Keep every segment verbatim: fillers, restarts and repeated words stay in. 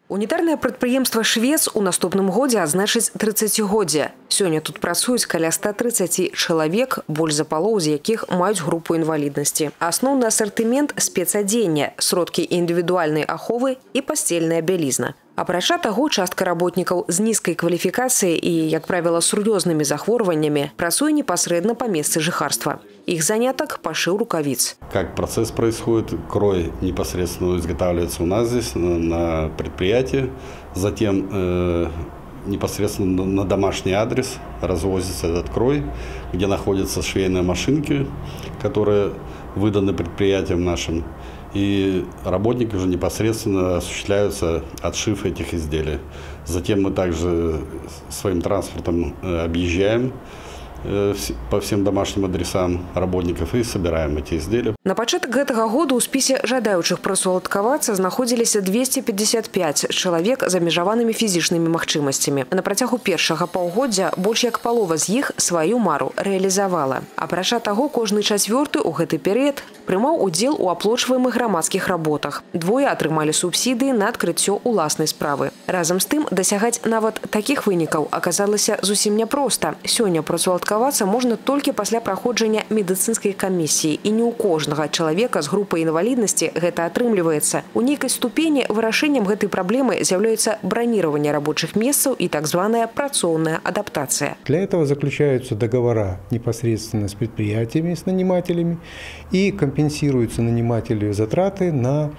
Унітарнае прадпрыемства «Швец» у наступным годзе адзначыць трыццацігоддзе. Сёння тут працуюць каля ста трыццаці чалавек, больш за палову з якіх маюць групу інваліднасці. Асноўны асартымент – спецадзення, сродкі індывідуальнай аховы і пасцельная бялізна. Апрача таго, частка работнікаў з нізкай кваліфікацыяй і, як правіла, сур'ёзнымі захворваннямі працуе непасрэдна па месцы жыхарства. Их заняток – пошив рукавиц. Как процесс происходит? Крой непосредственно изготавливается у нас здесь, на предприятии. Затем э, непосредственно на домашний адрес развозится этот крой, где находятся швейные машинки, которые выданы предприятиям нашим. И работники уже непосредственно осуществляются отшив этих изделий. Затем мы также своим транспортом объезжаем по всем домашним адресам работников и собираем эти изделия. На пачатак гэтага года ў спісе жадаючых працаўладкавацца знаходзіліся двести пятьдесят пять чалавек з абмежаванымі фізічнымі магчымасцямі. На працягу першага паўгоддзя больш як палова з іх сваю мару рэалізавала. Апрача таго, кожны чацвёрты ў гэты перыяд прымаў удзел у аплочваемых грамадскіх работах. Двое атрымалі субсідыі на адкрыццё уласнай справы. Разам з тым, дасягаць нават такіх вынікаў аказалася зусім няпроста. Сёння працаўладкавацца можна толькі пасля праходжання медыцынскай камісіі, і не ў кожнага чалавека з групай інваліднасці гэта атрымліваецца. У нейкай ступені вырашэннем гэтай праблемы з'яўляецца браніраванне рабочых месцаў и так званая працоўная адаптация. Для этого заключаются договора непосредственно с предприятиями, с нанимателями, и компенсируются нанимателю затраты на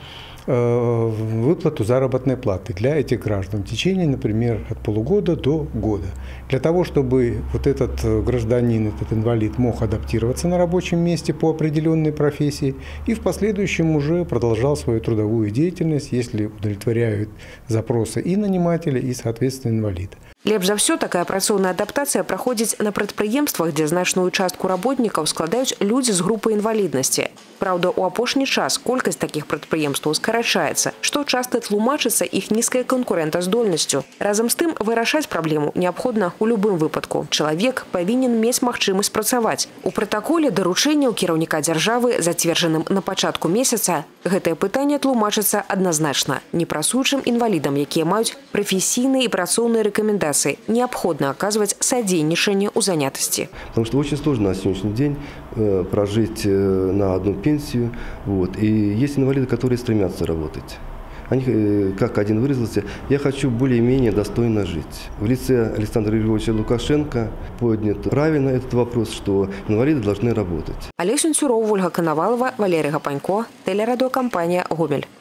выплату заработной платы для этих граждан в течение, например, от полугода до года. Для того, чтобы вот этот гражданин, этот инвалид мог адаптироваться на рабочем месте по определенной профессии и в последующем уже продолжал свою трудовую деятельность, если удовлетворяют запросы и нанимателя, и, соответственно, инвалида. Лепш за все такая працоўная адаптация проходит на прадпрыемствах, где значную частку работников складаюць люди с группой инвалидности. Правда, у апошні час колькасць таких прадпрыемстваў скарачаецца, что часто тлумачыцца их низкой конкурентаздольнасцю. Разом с тым, вырашаць праблему необходно у любым выпадку. Человек повинен мець магчымасць працаваць. У протоколе даручэння ў кіраўніка дзяржавы, зацверджаным на пачатку месяца, гэтае пытанне тлумачыцца адназначна. Непрацуючым інвалідам, якія маюць прафесійныя і працоўныя рэкамендацыі, необходно оказывать содейничание у занятости. Потому что очень сложно на сегодняшний день э, прожить э, на одну пенсию. Вот. И есть инвалиды, которые стремятся работать. Они, э, как один выразился, я хочу более-менее достойно жить. В лице Александра Григорьевича Лукашенко поднят правильно этот вопрос, что инвалиды должны работать. Олег Сенцюров, Ольга Коновалова, Валерий Гапанько, телерадиокомпания «Гомель».